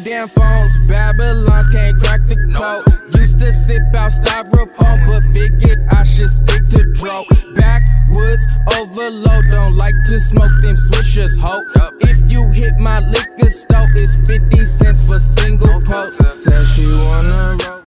damn phones. Babylons can't crack the code. Used to sip out styrofoam, but figured I should stick to dro. Backwoods overload, don't like to smoke them swishers, ho. If you hit my liquor store, it's 50 cents for single posts. Says she wanna roll.